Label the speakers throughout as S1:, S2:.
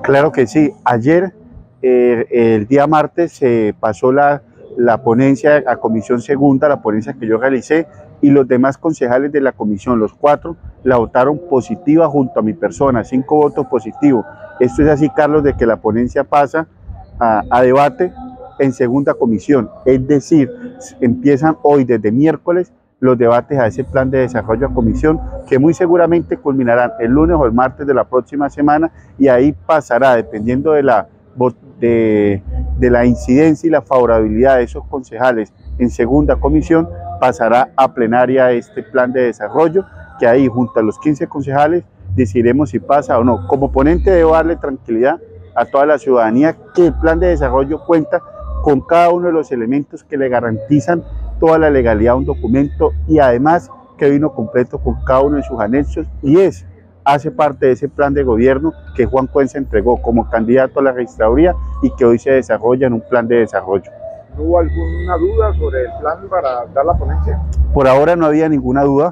S1: Claro que sí. Ayer, el día martes, se pasó la ponencia a comisión segunda, la ponencia que yo realicé, y los demás concejales de la comisión, los 4, la votaron positiva junto a mi persona, 5 votos positivos. Esto es así, Carlos, de que la ponencia pasa a debate en segunda comisión, es decir, empiezan hoy desde miércoles los debates a ese plan de desarrollo a comisión, que muy seguramente culminarán el lunes o el martes de la próxima semana, y ahí pasará, dependiendo de la incidencia y la favorabilidad de esos concejales en segunda comisión, pasará a plenaria este plan de desarrollo, que ahí junto a los 15 concejales decidiremos si pasa o no. Como ponente debo darle tranquilidad a toda la ciudadanía que el plan de desarrollo cuenta con cada uno de los elementos que le garantizan toda la legalidad a un documento, y además que vino completo con cada uno de sus anexos, y hace parte de ese plan de gobierno que Juan Cuenca entregó como candidato a la registraduría y que hoy se desarrolla en un plan de desarrollo.
S2: ¿No hubo alguna duda sobre el plan para dar la ponencia?
S1: Por ahora no había ninguna duda.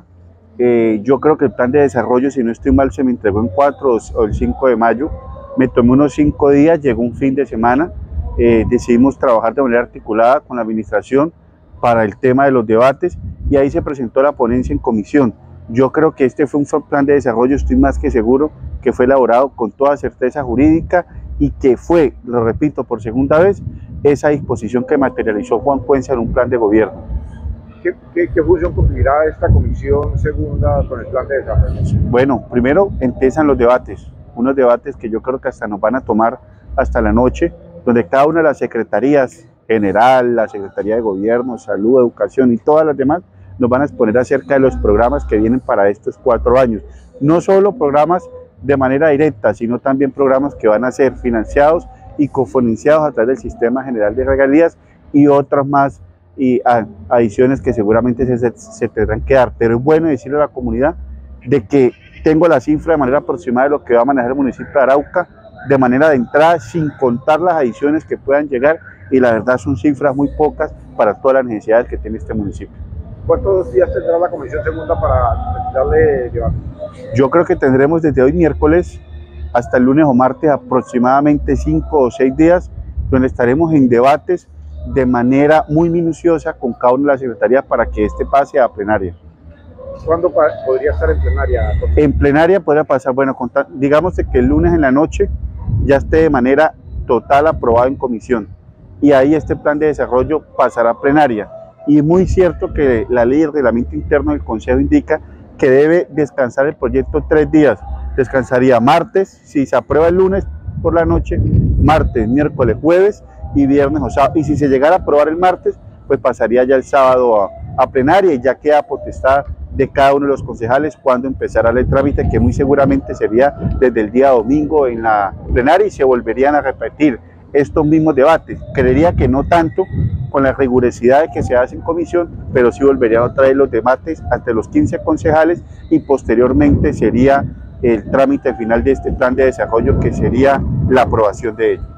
S1: Yo creo que el plan de desarrollo, si no estoy mal, se me entregó en 4 o el 5 de mayo. Me tomé unos 5 días, llegó un fin de semana. Decidimos trabajar de manera articulada con la administración para el tema de los debates, y ahí se presentó la ponencia en comisión. Yo creo que este fue un plan de desarrollo, estoy más que seguro que fue elaborado con toda certeza jurídica, y que fue, lo repito por segunda vez, esa disposición que materializó Juan Cuenca en un plan de gobierno.
S2: ¿Qué función cumplirá esta comisión segunda con el plan de desarrollo?
S1: Bueno, primero empiezan los debates, unos debates que yo creo que hasta nos van a tomar hasta la noche, donde cada una de las secretarías general, la Secretaría de Gobierno, Salud, Educación y todas las demás nos van a exponer acerca de los programas que vienen para estos 4 años. No solo programas de manera directa, sino también programas que van a ser financiados y cofinanciados a través del Sistema General de Regalías, y otras más y adiciones que seguramente se tendrán que dar. Pero es bueno decirle a la comunidad de que tengo la cifra de manera aproximada de lo que va a manejar el municipio de Arauca de manera de entrada, sin contar las adiciones que puedan llegar, y la verdad son cifras muy pocas para todas las necesidades que tiene este municipio.
S2: ¿Cuántos días tendrá la comisión segunda para darle debate?
S1: Yo creo que tendremos desde hoy miércoles hasta el lunes o martes aproximadamente 5 o 6 días, donde estaremos en debates de manera muy minuciosa con cada una de las secretarías para que este pase a plenaria.
S2: ¿Cuándo podría estar en plenaria?
S1: En plenaria podría pasar, bueno, digamos que el lunes en la noche ya esté de manera total aprobado en comisión, y ahí este plan de desarrollo pasará a plenaria. Y muy cierto que la ley y el reglamento interno del Consejo indica que debe descansar el proyecto 3 días. Descansaría martes, si se aprueba el lunes por la noche, martes, miércoles, jueves y viernes o sábado. Y si se llegara a aprobar el martes, pues pasaría ya el sábado a plenaria, y ya queda potestad de cada uno de los concejales cuando empezará el trámite, que muy seguramente sería desde el día domingo en la plenaria, y se volverían a repetir estos mismos debates. Creería que no tanto con la rigurosidad que se hace en comisión, pero sí volverían a traer los debates ante los 15 concejales, y posteriormente sería el trámite final de este plan de desarrollo, que sería la aprobación de ello.